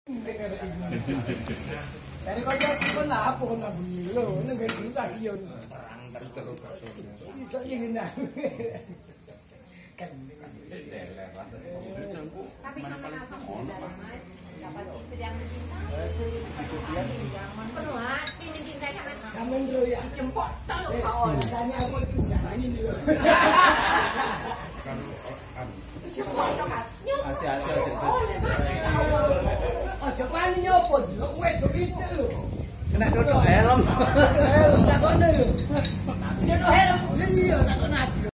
Dari kau kan apa kau nak beli lo? Nengah kita kion. Itu yang nak. Tapi sama apa mas? Dapat istri yang mencintai. Penuh hati mencintai sama. Kamu dulu ya jemput. Tolong kau. Tanya aku itu jangan ini lo. Jemput dong kan. Hati-hati aja. Oh, depan ini nyopot. Lo wet begitu lo. Kena dodok helm. Helm tak kau nih lo.